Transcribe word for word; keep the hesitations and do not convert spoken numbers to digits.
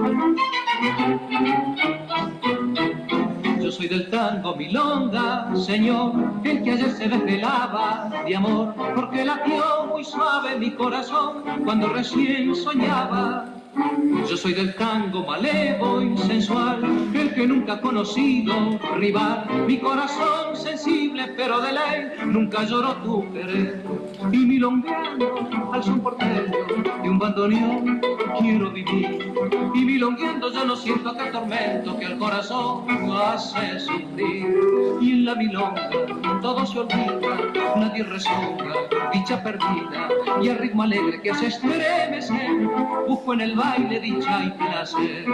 Yo soy del tango milonga, señor, el que ayer se desvelaba de amor, porque latió muy suave mi corazón cuando recién soñaba. Yo soy del tango malevo y sensual, el que nunca ha conocido rival. Mi corazón sensible pero de ley nunca lloró tu querer. Y milongueando al son porteño de un bandoneón quiero vivir. Y milongueando yo no siento aquel tormento que al corazón hace sufrir. Y en la milonga todo se olvida, nadie rezonga, dicha perdida. Y el ritmo alegre que hace estremecer, busco en el baile dicha y placer.